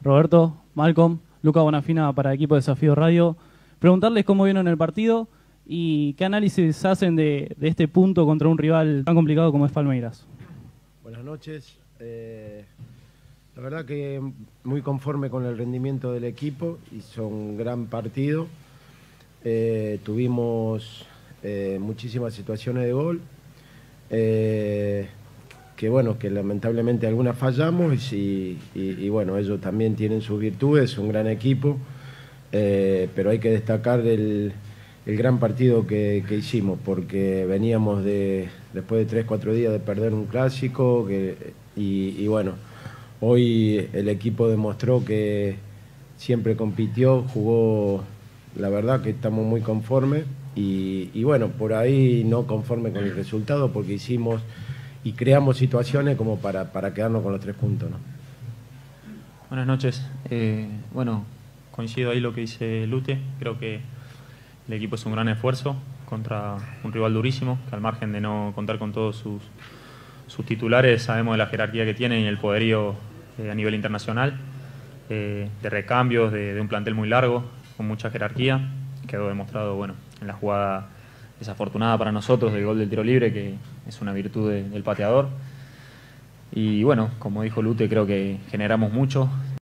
Roberto, Malcolm, Luca Bonafina para Equipo Desafío Radio. Preguntarles cómo vieron el partido y qué análisis hacen de este punto contra un rival tan complicado como es Palmeiras. Buenas noches. La verdad que muy conforme con el rendimiento del equipo, hizo un gran partido. Tuvimos muchísimas situaciones de gol. Que bueno, que lamentablemente algunas fallamos y bueno, ellos también tienen sus virtudes, es un gran equipo, pero hay que destacar el gran partido que hicimos, porque veníamos después de 3-4 días de perder un clásico, y bueno, hoy el equipo demostró que siempre compitió, jugó, la verdad que estamos muy conformes y bueno, por ahí no conforme con el resultado, porque hicimos y creamos situaciones como para quedarnos con los 3 puntos, ¿no? Buenas noches. Bueno, coincido ahí lo que dice Lute. Creo que el equipo es un gran esfuerzo contra un rival durísimo, que al margen de no contar con todos sus titulares, sabemos de la jerarquía que tienen y el poderío a nivel internacional, de recambios, de un plantel muy largo, con mucha jerarquía. Quedó demostrado, bueno, en la jugada desafortunada para nosotros del gol del tiro libre, que es una virtud del pateador. Y bueno, como dijo Lute, creo que generamos mucho,